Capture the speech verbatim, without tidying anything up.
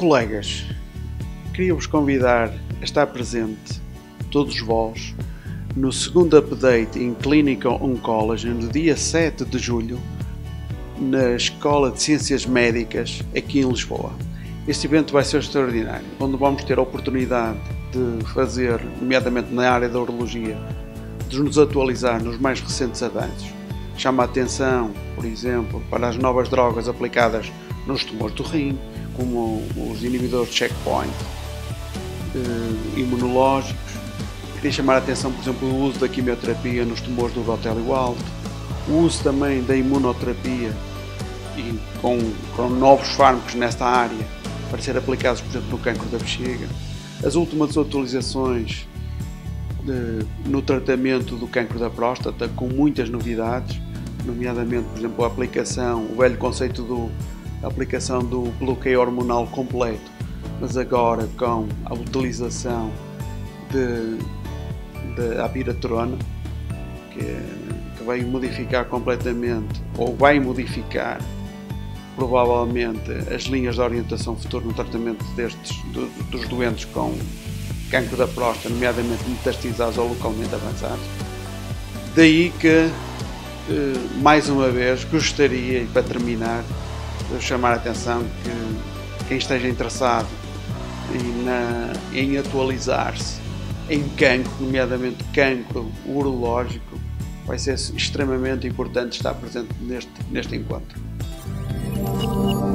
Colegas, queria-vos convidar a estar presente, todos vós, no segundo update em Clinical Oncology, no dia sete de julho, na Escola de Ciências Médicas, aqui em Lisboa. Este evento vai ser extraordinário, onde vamos ter a oportunidade de fazer, nomeadamente na área da urologia, de nos atualizar nos mais recentes avanços. Chama a atenção, por exemplo, para as novas drogas aplicadas nos tumores do rim, como os inibidores de checkpoint eh, imunológicos. Queria chamar a atenção, por exemplo, o uso da quimioterapia nos tumores do endotélio alto, o uso também da imunoterapia e com, com novos fármacos nesta área para ser aplicados, por exemplo, no cancro da bexiga, as últimas atualizações de, no tratamento do cancro da próstata, com muitas novidades, nomeadamente, por exemplo, a aplicação, o velho conceito do a aplicação do bloqueio hormonal completo, mas agora com a utilização de, de abiraterona, que, que vai modificar completamente, ou vai modificar provavelmente as linhas de orientação futura no tratamento destes, do, dos doentes com cancro da próstata, nomeadamente metastizados ou localmente avançados. Daí que, mais uma vez, gostaria, e para terminar, de chamar a atenção que quem esteja interessado em, na, em atualizar-se em cancro, nomeadamente cancro urológico, vai ser extremamente importante estar presente neste, neste encontro.